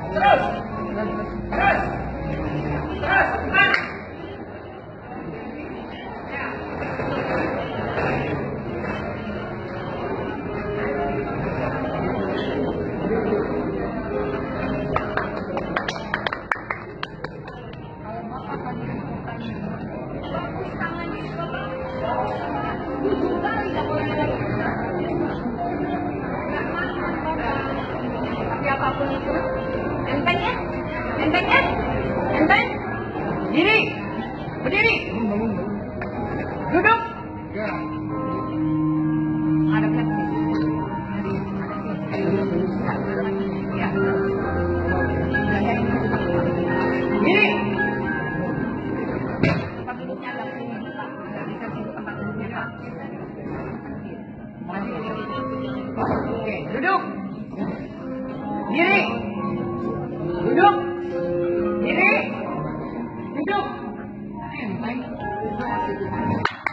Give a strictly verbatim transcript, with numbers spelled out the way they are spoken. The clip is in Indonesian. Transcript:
Terus. Terus. Terus. Cepat. Apapun itu, enteng ya, enteng ya, enteng. Diri, berdiri, duduk. Ada fleksi. Ya. Diri. Tempat duduknya agak sini, Pak. Nggak bisa sini tempat duduknya, Pak. Oke, duduk. Diri. Duduk. Diri. Duduk. Enteng.